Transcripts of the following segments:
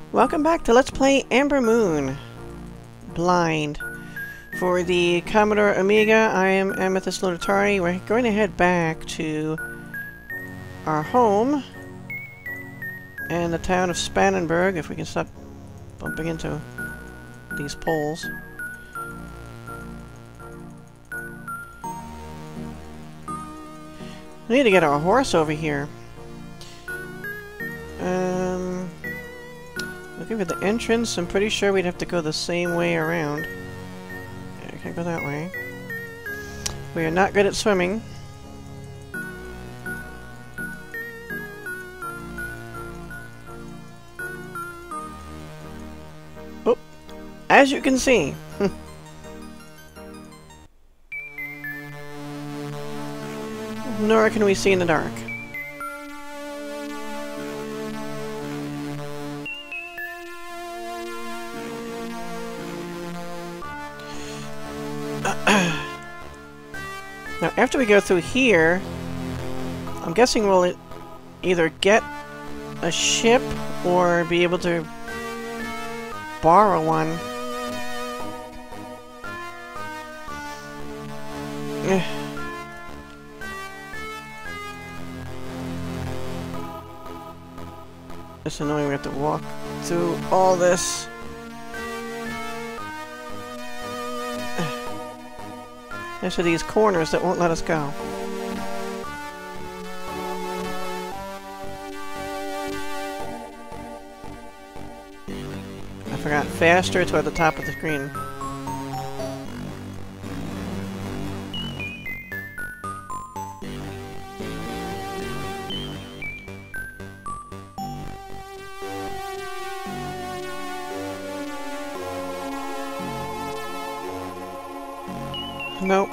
Welcome back to Let's Play Ambermoon Blind. For the Commodore Amiga, I am Amethyst Lunatari. We're going to head back to our home in the town of Spannenburg, if we can stop bumping into these poles. We need to get our horse over here. Looking for the entrance, I'm pretty sure we'd have to go the same way around. Yeah, I can't go that way. We are not good at swimming. Oh, as you can see. Nor can we see in the dark. Now, after we go through here, I'm guessing we'll either get a ship or be able to borrow one. It's annoying we have to walk through all this. There's these corners that won't let us go. I forgot. Faster to at the top of the screen. Nope.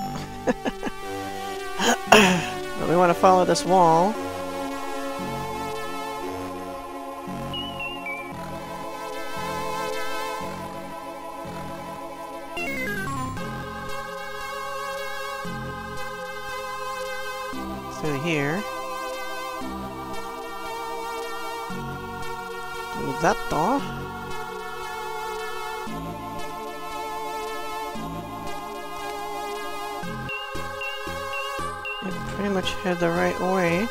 But we want to follow this wall. Through here. Through that door. Pretty much head the right way.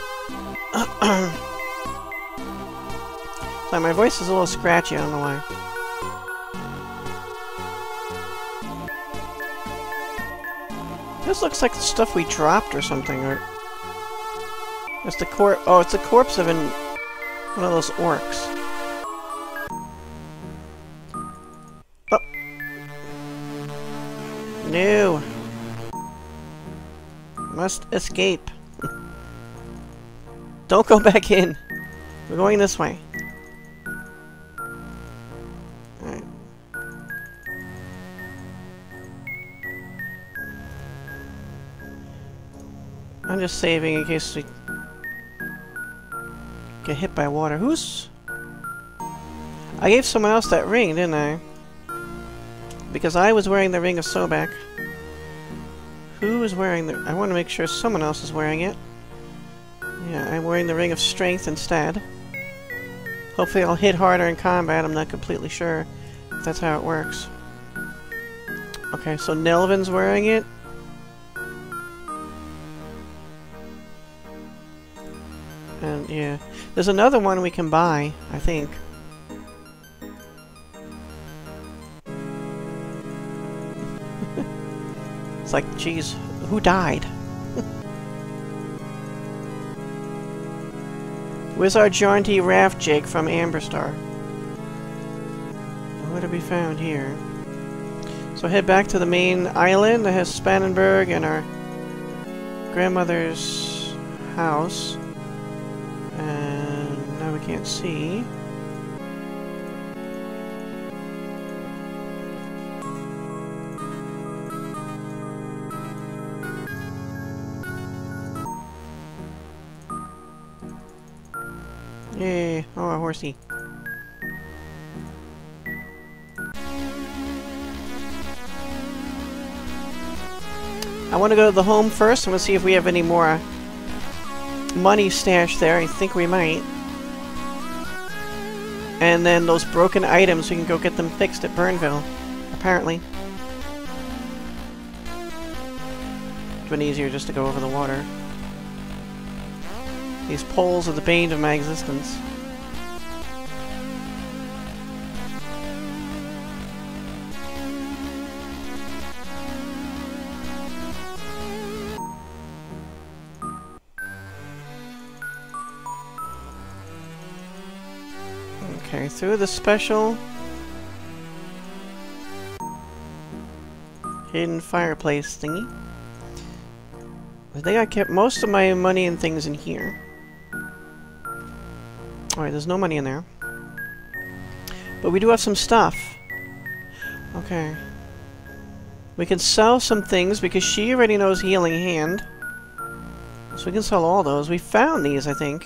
So my voice is a little scratchy, I don't know why. This looks like the stuff we dropped or something, or... It's the oh, it's the corpse of one of those orcs. Oh! No! Must escape. Don't go back in. We're going this way. Alright. I'm just saving in case we get hit by water. Who's... I gave someone else that ring, didn't I? Because I was wearing the ring of Sobek. Who is wearing the... I want to make sure someone else is wearing it. Yeah, I'm wearing the Ring of Strength instead. Hopefully I'll hit harder in combat. I'm not completely sure if that's how it works. Okay, so Nelvin's wearing it. And, yeah. There's another one we can buy, I think. It's like, geez, who died? Wizard Jaunty Raft Jake from Amberstar. What to be found here? So head back to the main island that has Spannenburg and our grandmother's house. And now we can't see. Yay! Oh, a horsey. I want to go to the home first. I'm going to see if we have any more money stashed there. I think we might. And then those broken items, we can go get them fixed at Burnville, apparently. It's been easier just to go over the water. These poles are the bane of my existence. Okay, through the special hidden fireplace thingy. I think I kept most of my money and things in here. Alright, there's no money in there. But we do have some stuff. Okay. We can sell some things because she already knows Healing Hand. So we can sell all those. We found these, I think.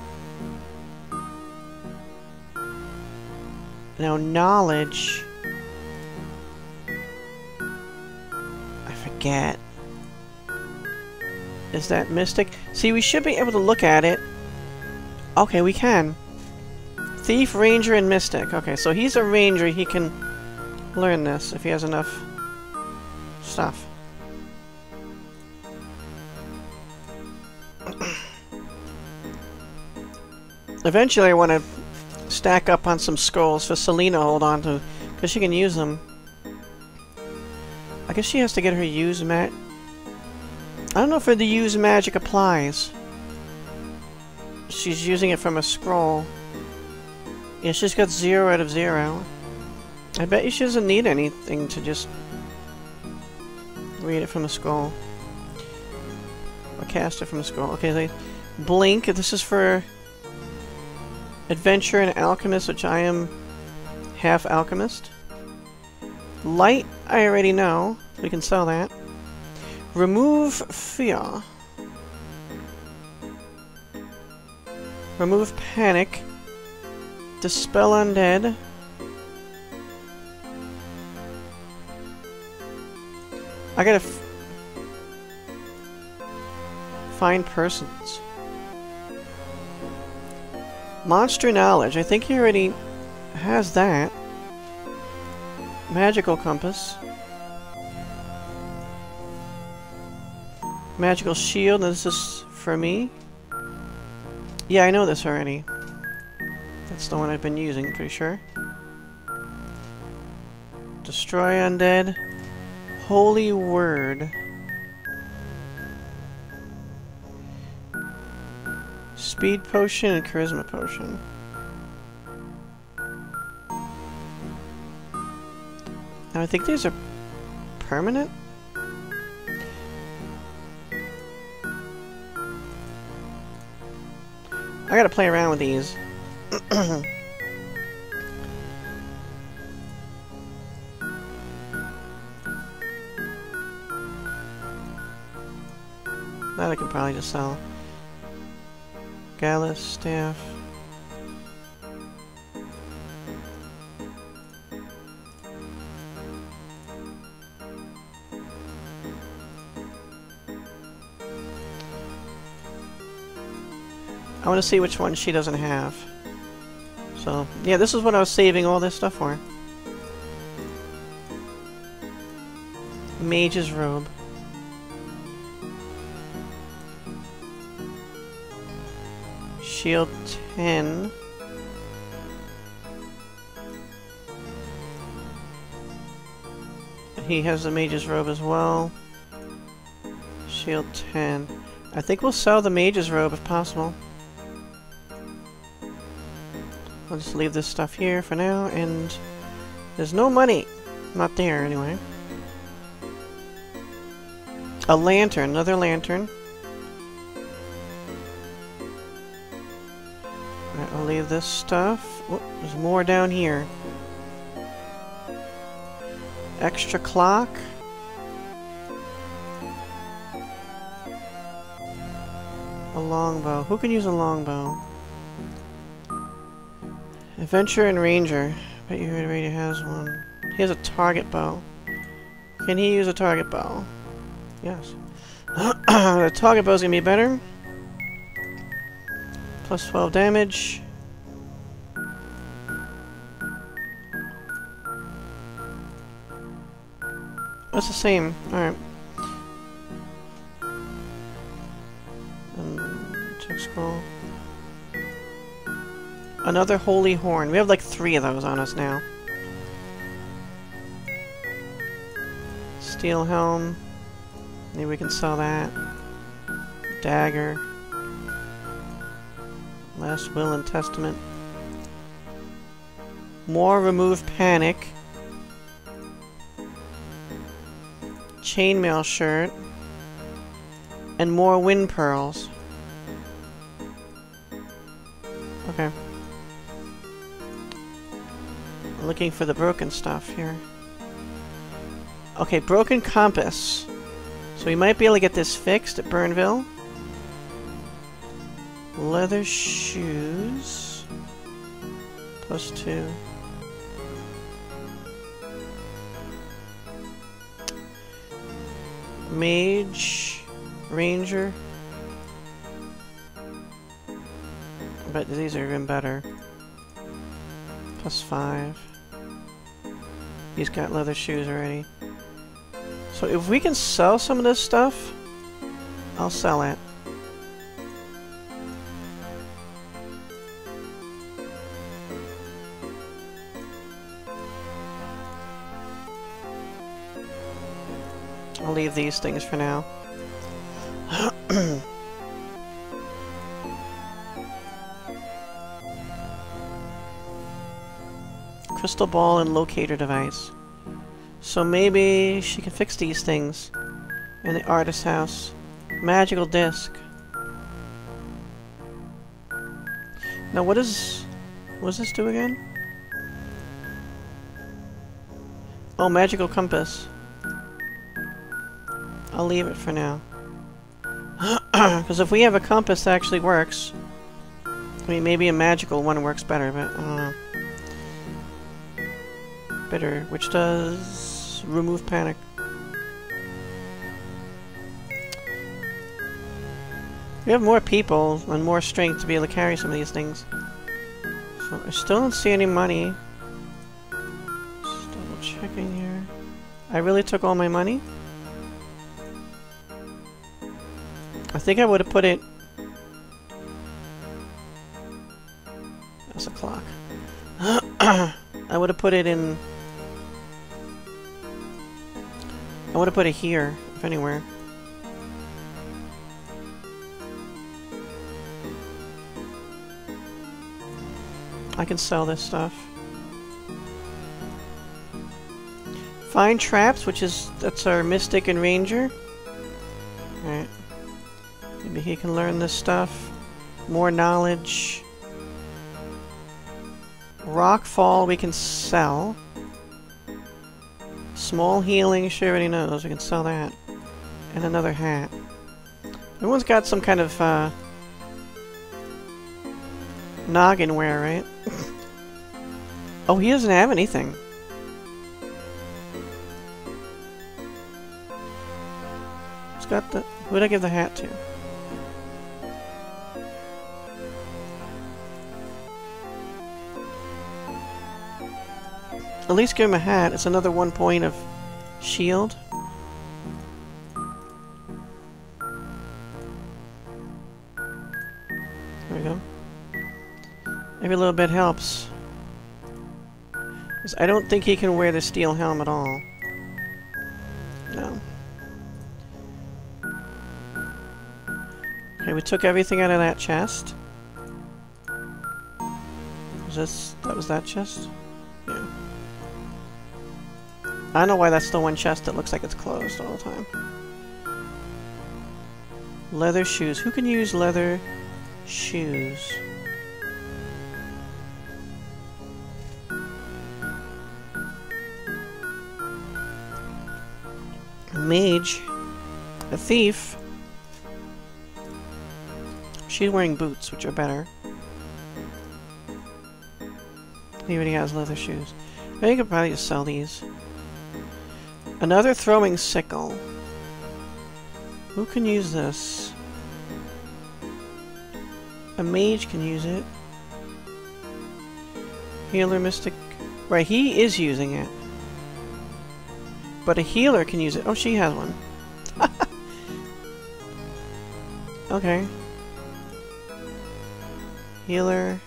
Now, knowledge. I forget. Is that Mystic? See, we should be able to look at it. Okay, we can. Thief, Ranger, and Mystic. Okay, so he's a Ranger. He can learn this if he has enough stuff. Eventually, I want to stack up on some scrolls for Selena to hold on to, because she can use them. I guess she has to get her use I don't know if the use magic applies. She's using it from a scroll. Yeah, she's got 0 out of 0. I bet you she doesn't need anything to just read it from a scroll. Or cast it from a scroll. Okay, they blink. This is for Adventure and Alchemist, which I am half Alchemist. Light, I already know. We can sell that. Remove fear. Remove panic. Dispel undead. I gotta find persons. Monster knowledge. I think he already has that. Magical compass. Magical shield. This is for me. Yeah, I know this already. That's the one I've been using, pretty sure. Destroy undead. Holy word. Speed potion and charisma potion. Now I think these are permanent. I gotta play around with these. That I can probably just sell. Gallus staff. I want to see which one she doesn't have. So, yeah, this is what I was saving all this stuff for. Mage's robe. Shield 10. He has the mage's robe as well. Shield 10. I think we'll sell the mage's robe if possible. I'll just leave this stuff here for now, and there's no money. Not there, anyway. A lantern. Another lantern. Alright, I'll leave this stuff. Oh, there's more down here. Extra clock. A longbow. Who can use a longbow? Adventure and Ranger. Bet you already has one. He has a target bow. Can he use a target bow? Yes. The target bow is gonna be better. Plus 12 damage. That's the same. Alright. Check scroll. Another holy horn. We have like 3 of those on us now. Steel helm. Maybe we can sell that. Dagger. Last will and testament. More remove panic. Chainmail shirt. And more wind pearls. Okay. Looking for the broken stuff here. Okay, broken compass. So we might be able to get this fixed at Burnville. Leather shoes. +2. Mage. Ranger. But these are even better. +5. He's got leather shoes already. So if we can sell some of this stuff, I'll sell it. I'll leave these things for now. Crystal ball and locator device. So maybe she can fix these things in the artist's house. Magical disc. Now what does this do again? Oh, magical compass. I'll leave it for now. Because if we have a compass that actually works, I mean, maybe a magical one works better, but I don't know. Better, which does remove panic. We have more people and more strength to be able to carry some of these things. So I still don't see any money. Just double checking here. I really took all my money? I think I would have put it... That's a clock. I would have put it in... I would have put it here, if anywhere. I can sell this stuff. Find traps, that's our mystic and ranger. Alright. Maybe he can learn this stuff. More knowledge. Rockfall we can sell. Small healing, she already knows. We can sell that. And another hat. Everyone's got some kind of, noggin wear, right? Oh, he doesn't have anything. He's got the... Who'd I give the hat to? At least give him a hat. It's another 1 point of shield. There we go. Every little bit helps. 'Cause I don't think he can wear the steel helm at all. No. Okay, we took everything out of that chest. That was that chest? Yeah. I don't know why that's the one chest that looks like it's closed all the time. Leather shoes. Who can use leather shoes? A mage. A thief. She's wearing boots, which are better. He already has leather shoes. I think I could probably just sell these. Another throwing sickle. Who can use this? A mage can use it. Healer, mystic... Right, he is using it. But a healer can use it. Oh, she has one. Okay. Healer.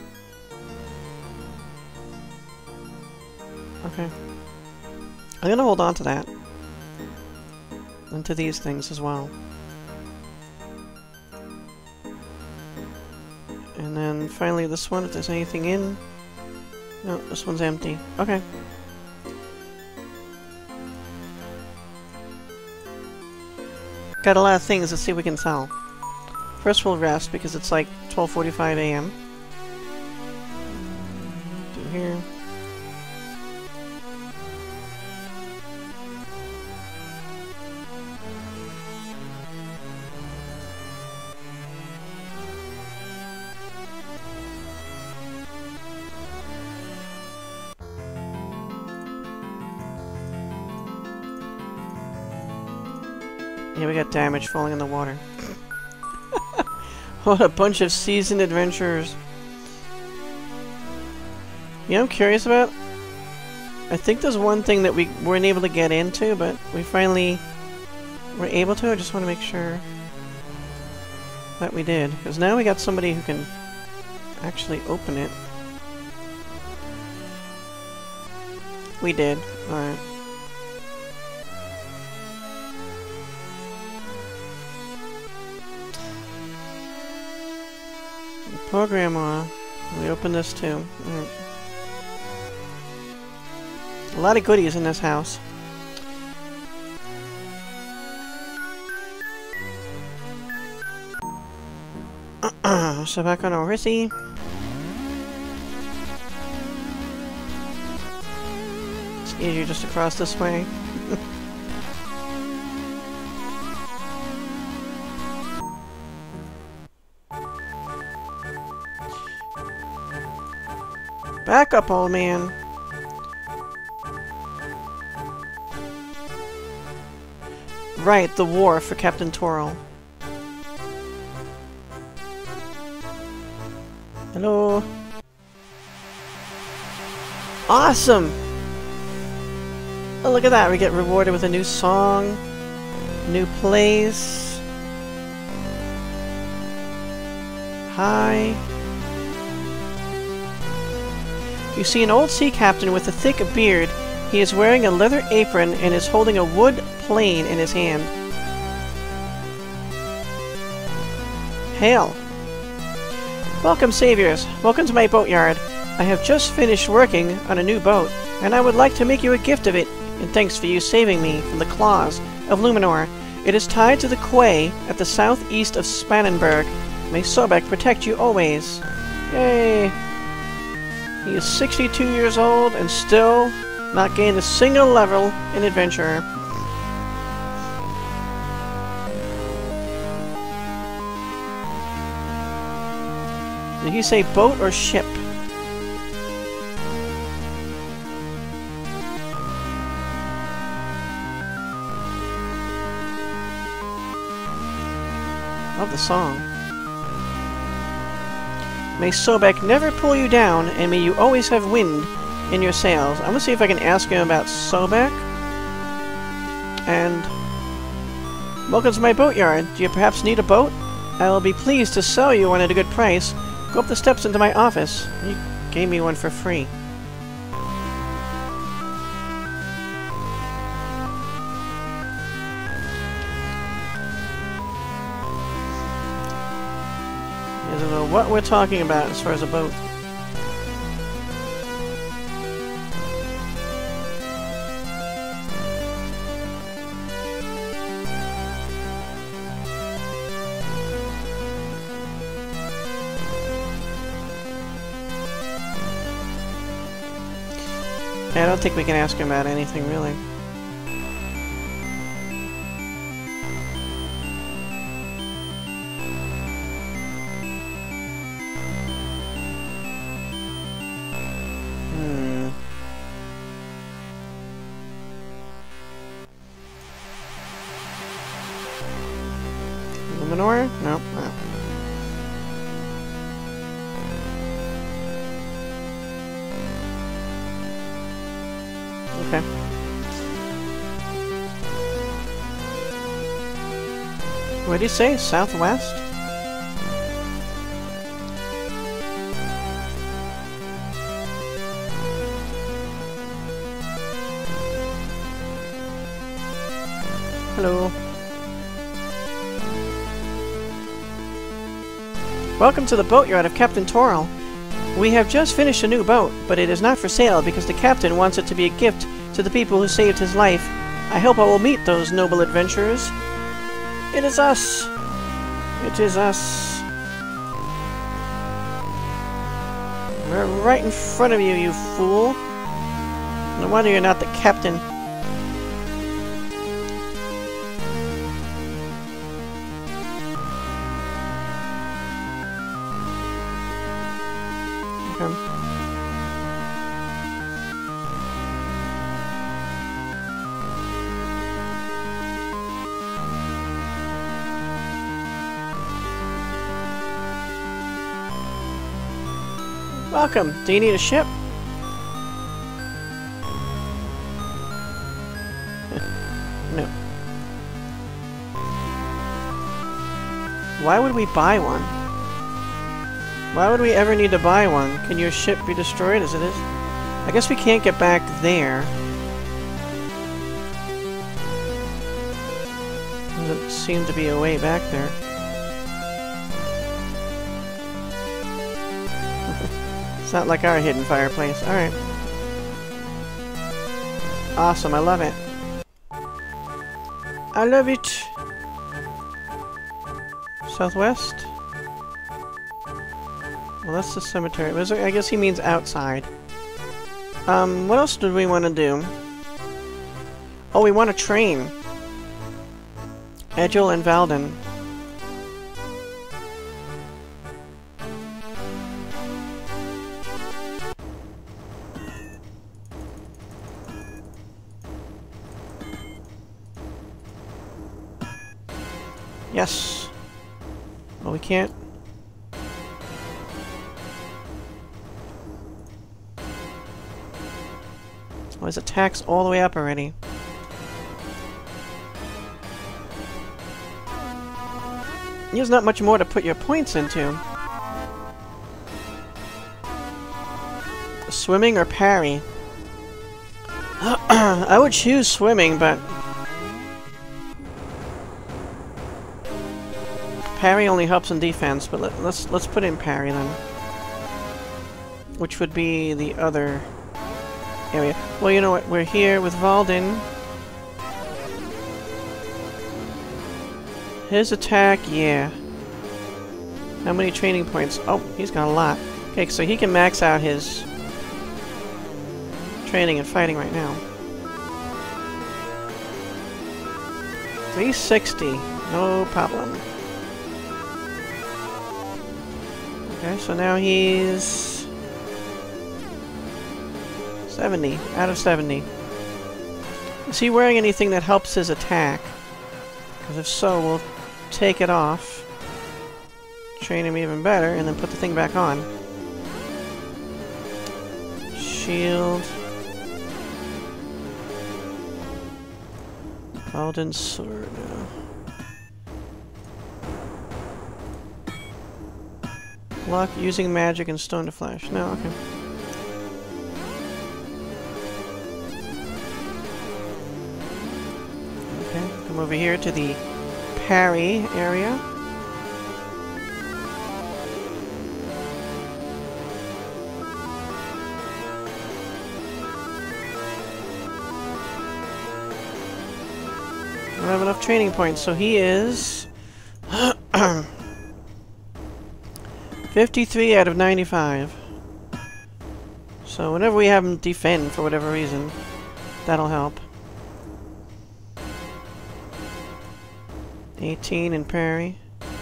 Okay. I'm gonna hold on to that. And to these things as well. And then finally this one, if there's anything in. No, this one's empty. Okay. Got a lot of things. Let's see if we can sell. First we'll rest because it's like 12:45 a.m. Do here. Yeah, we got damage falling in the water. What a bunch of seasoned adventurers. You know, I'm curious about? I think there's one thing that we weren't able to get into, but we finally were able to. I just want to make sure that we did. Because now we got somebody who can actually open it. We did. Alright. Programmer. We open this too. Right. A lot of goodies in this house. So back on our horsey. It's easier just to cross this way. Back up, old man. Right, the war for Captain Torle. Hello. Awesome! Oh, look at that. We get rewarded with a new song, new place. Hi. You see an old sea captain with a thick beard. He is wearing a leather apron and is holding a wood plane in his hand. Hail! Welcome, saviors. Welcome to my boatyard. I have just finished working on a new boat, and I would like to make you a gift of it, in thanks for you saving me from the claws of Luminor. It is tied to the quay at the southeast of Spannenburg. May Sobek protect you always. Yay! He is 62 years old and still not gained a single level in adventure. Did he say boat or ship? Love the song. May Sobek never pull you down, and may you always have wind in your sails. I'm gonna see if I can ask him about Sobek. And welcome to my boatyard. Do you perhaps need a boat? I will be pleased to sell you one at a good price. Go up the steps into my office. He gave me one for free. I don't know what we're talking about as far as a boat. I don't think we can ask him about anything, really. Luminor? Nope. No. Okay. What did he say? Southwest? Hello. Welcome to the boatyard of Captain Torle. We have just finished a new boat, but it is not for sale because the captain wants it to be a gift to the people who saved his life. I hope I will meet those noble adventurers. It is us. It is us. We're right in front of you, you fool. No wonder you're not the captain. Welcome. Do you need a ship? No. Why would we buy one? Why would we ever need to buy one? Can your ship be destroyed as it is? I guess we can't get back there. Doesn't seem to be a way back there. It's not like our hidden fireplace. Alright. Awesome, I love it. I love it! Southwest? Well, that's the cemetery. I guess he means outside. What else did we want to do? Oh, we want to train. Egil and Valdyn. Yes. Well, we can't. Well, his attack's all the way up already. There's not much more to put your points into. Swimming or parry? I would choose swimming, but parry only helps in defense, but let's put in parry then. Which would be the other area. Well, you know what? We're here with Valdyn. His attack, yeah. How many training points? Oh, he's got a lot. Okay, so he can max out his training and fighting right now. 360. No problem. Okay, so now he's 70 out of 70. Is he wearing anything that helps his attack? Because if so, we'll take it off, train him even better, and then put the thing back on. Shield. Valdyn sword. Block using magic and stone to flash. No, okay. Okay, come over here to the parry area. I don't have enough training points, so he is 53 out of 95. So whenever we have him defend for whatever reason, that'll help. 18 in parry.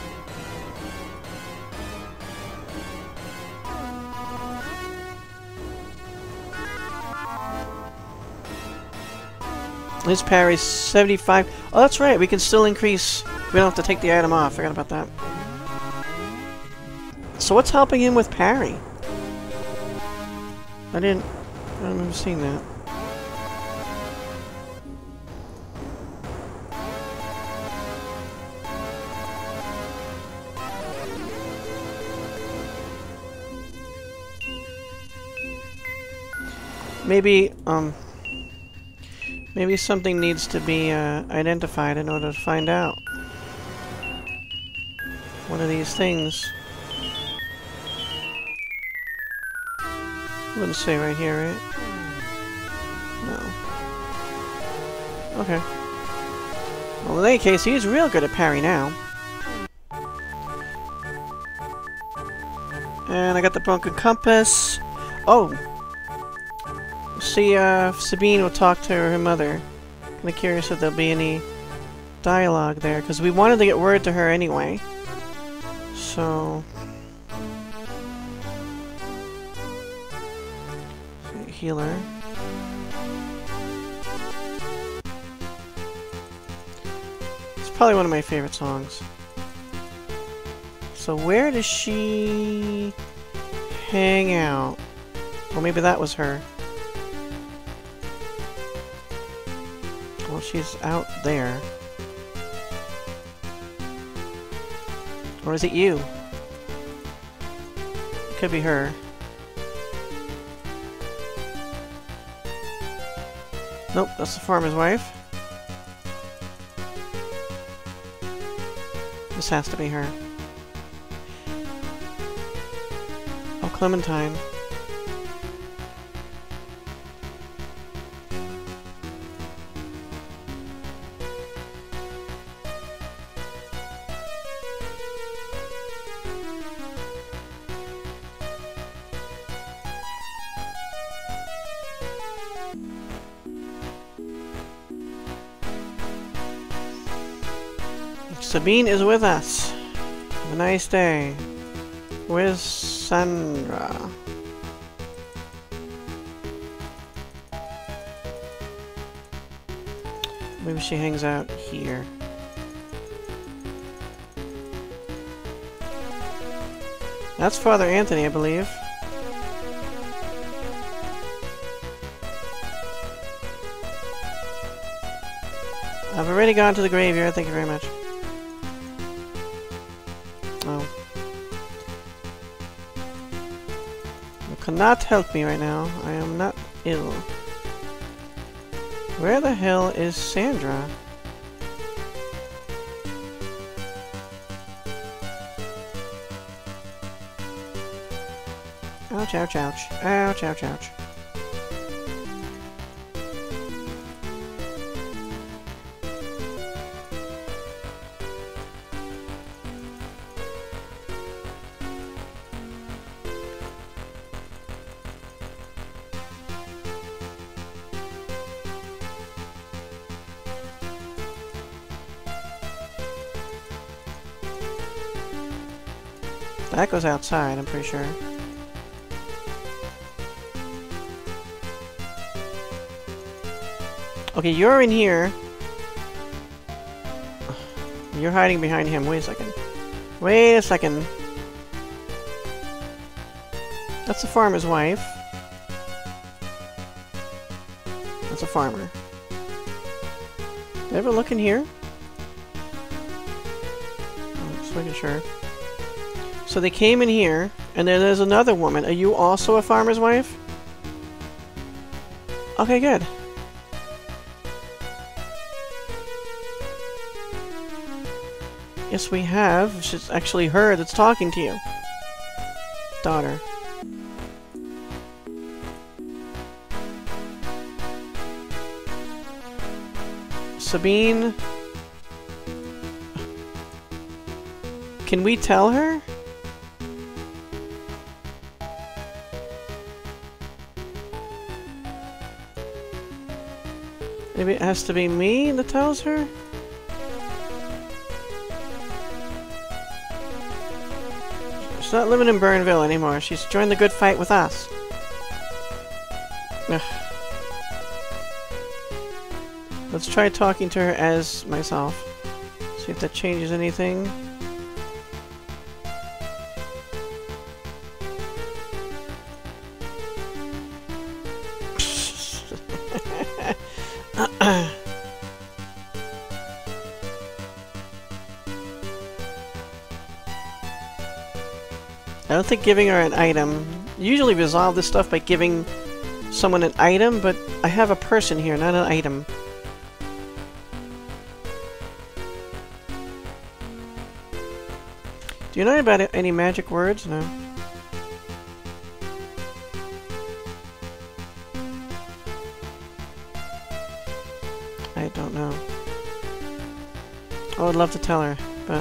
His parry's 75. Oh, that's right. We can still increase. We don't have to take the item off. Forgot about that. So what's helping him with parry? I don't remember seeing that. Maybe, maybe something needs to be identified in order to find out. One of these things. Wouldn't say right here, right? No. Okay. Well, in any case, he's real good at parry now. And I got the broken compass. Oh! See, Sabine will talk to her mother. Kinda curious if there'll be any dialogue there, because we wanted to get word to her anyway. So... healer. It's probably one of my favorite songs. So where does she hang out? Well, maybe that was her. Well, she's out there. Or is it you? It could be her. Nope, that's the farmer's wife. This has to be her. Oh, Clementine. Sabine is with us. Have a nice day. Where's Sandra? Maybe she hangs out here. That's Father Anthony, I believe. I've already gone to the graveyard, thank you very much. Oh. You cannot help me right now. I am not ill. Where the hell is Sandra? Ouch, ouch, ouch. Ouch, ouch, ouch. That goes outside, I'm pretty sure. Okay, you're in here. You're hiding behind him. Wait a second. Wait a second. That's the farmer's wife. That's a farmer. Did I ever look in here? Oh, just making sure. So they came in here, and then there's another woman. Are you also a farmer's wife? Okay, good. Yes, we have. It's actually her that's talking to you. Daughter. Sabine? Can we tell her? Maybe it has to be me that tells her? She's not living in Burnville anymore. She's joined the good fight with us. Ugh. Let's try talking to her as myself. See if that changes anything. I don't think giving her an item... Usually resolve this stuff by giving someone an item, but I have a person here, not an item. Do you know about any magic words? No. I don't know. I would love to tell her, but...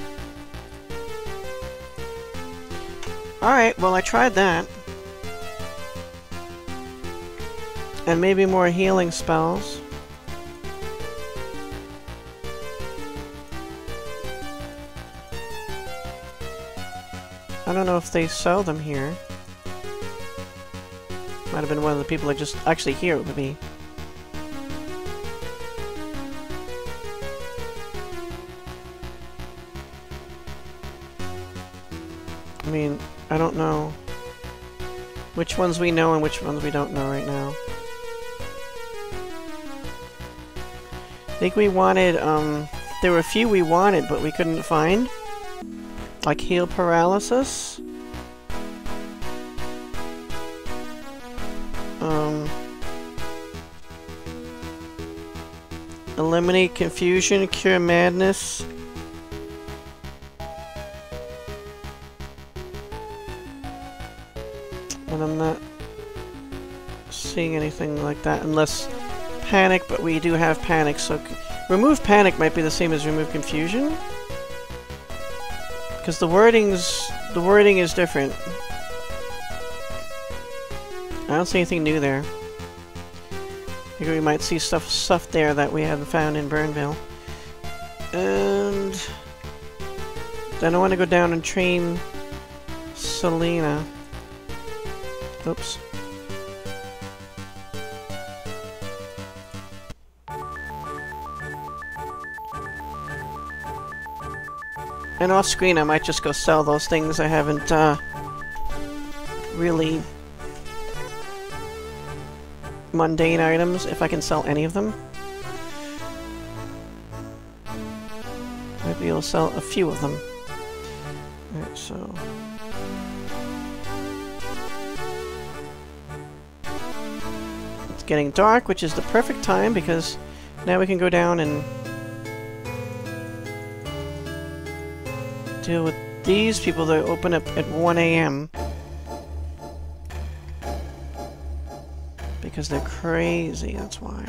Alright, well I tried that. And maybe more healing spells. I don't know if they sell them here. Might have been one of the people that just actually here it would be. I mean, I don't know which ones we know and which ones we don't know right now. I think we wanted, there were a few we wanted, but we couldn't find. Like heal paralysis. Eliminate confusion, cure madness. And I'm not seeing anything like that unless panic, but we do have panic, so remove panic might be the same as remove confusion. Because the wording is different. I don't see anything new there. I think we might see stuff there that we haven't found in Burnville. And then I want to go down and train Selena. Oops. And off screen I might just go sell those things I haven't really mundane items, if I can sell any of them. Might be able to sell a few of them. Alright, so... It's getting dark, which is the perfect time, because now we can go down and deal with these people that open up at 1 AM. Because they're crazy, that's why.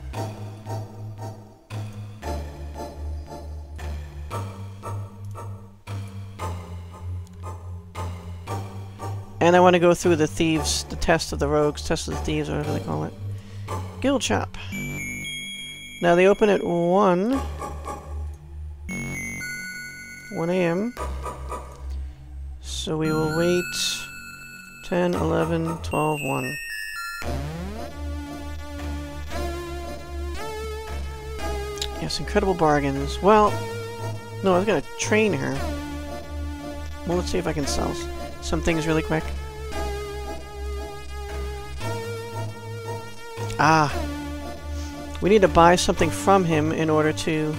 And I want to go through the thieves, the test of the rogues, test of the thieves, whatever they call it. Guild shop. Now they open at 1 AM. So we will wait 10, 11, 12, 1. Yes, incredible bargains. Well, no, I was gonna train her. Well, let's see if I can sell some things really quick. Ah! We need to buy something from him in order to...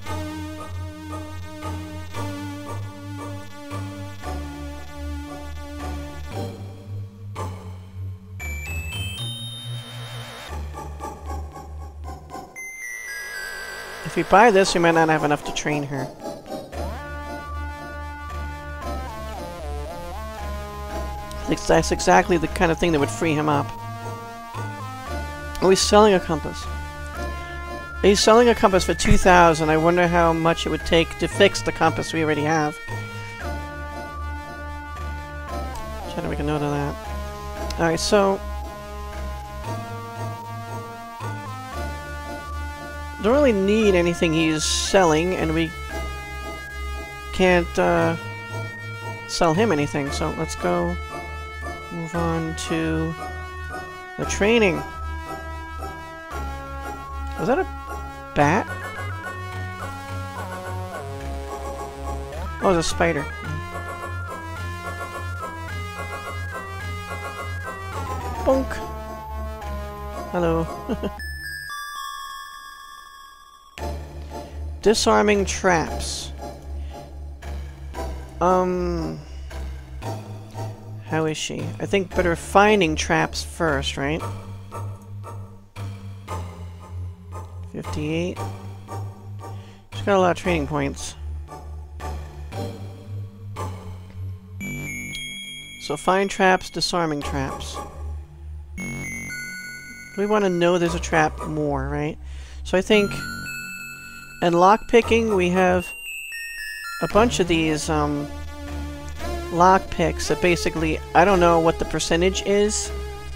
If we buy this, we might not have enough to train her. That's exactly the kind of thing that would free him up. Oh, he's selling a compass. He's selling a compass for 2,000. I wonder how much it would take to fix the compass we already have. Try to make a note of that. Alright, so... don't really need anything he's selling, and we can't sell him anything, so let's go move on to the training. Was that a bat? Oh, it was a spider. Bonk! Hello. Disarming traps. How is she? I think better finding traps first, right? 58. She's got a lot of training points. So find traps, disarming traps. We want to know there's a trap more, right? So I think... And lockpicking, we have a bunch of these lockpicks that basically, I don't know what the percentage is.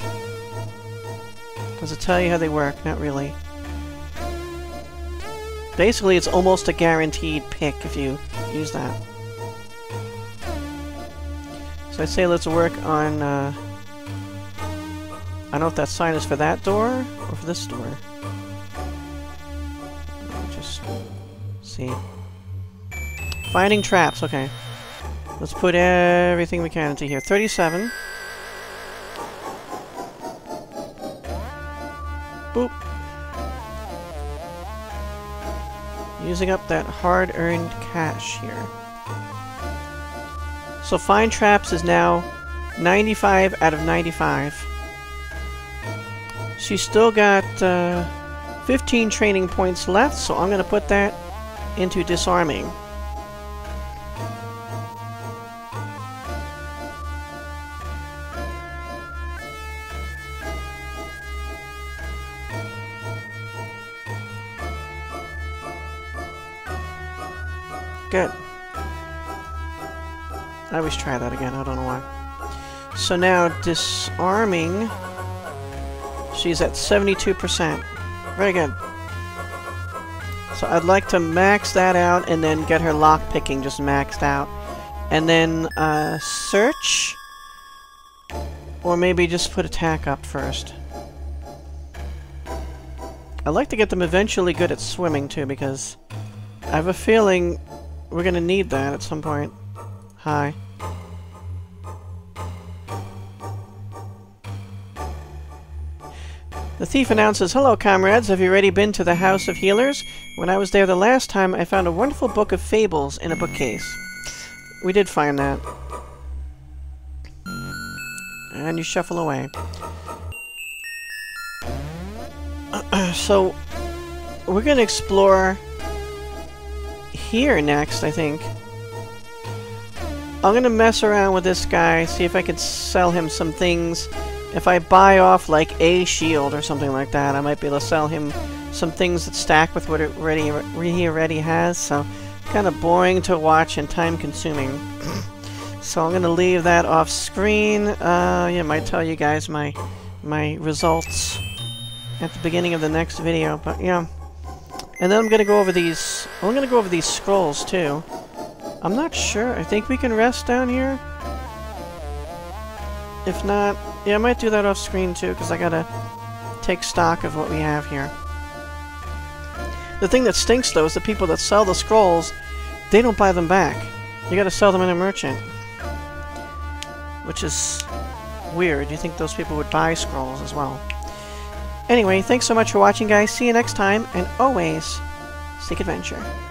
Does it tell you how they work? Not really. Basically, it's almost a guaranteed pick if you use that. So I say let's work on, I don't know if that sign is for that door or for this door. Just see. Finding traps, okay. Let's put everything we can into here. 37. Boop. Using up that hard-earned cash here. So find traps is now 95 out of 95. She's still got 15 training points left, so I'm going to put that into disarming. Good. I always try that again, I don't know why. So now, disarming, she's at 72%. Very good. So I'd like to max that out and then get her lockpicking just maxed out. And then, search, or maybe just put attack up first. I'd like to get them eventually good at swimming too, because I have a feeling we're gonna need that at some point. Hi. The thief announces, "Hello, comrades. Have you already been to the House of Healers? When I was there the last time, I found a wonderful book of fables in a bookcase." We did find that. And you shuffle away. So, we're gonna explore here next, I think. I'm gonna mess around with this guy, see if I can sell him some things. If I buy off, like, a shield or something like that, I might be able to sell him some things that stack with what he already has, so kind of boring to watch and time-consuming. So I'm gonna leave that off screen. Yeah, might tell you guys my results at the beginning of the next video, but yeah. And then I'm gonna go over these. I'm gonna go over these scrolls too. I'm not sure. I think we can rest down here. If not, yeah, I might do that off screen too, because I gotta take stock of what we have here. The thing that stinks though is the people that sell the scrolls, they don't buy them back. You gotta sell them in a merchant, which is weird. You think those people would buy scrolls as well. Anyway, thanks so much for watching, guys. See you next time, and always seek adventure.